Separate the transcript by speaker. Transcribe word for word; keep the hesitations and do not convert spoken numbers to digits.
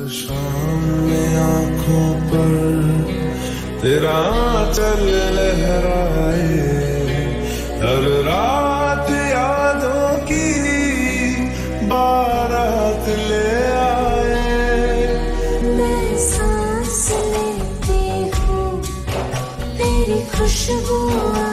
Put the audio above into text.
Speaker 1: शाम में आंखों पर तेरा चल लहराए, हर रात यादों की बारात ले आए।
Speaker 2: मैं सांस लेती हूँ तेरी खुशबू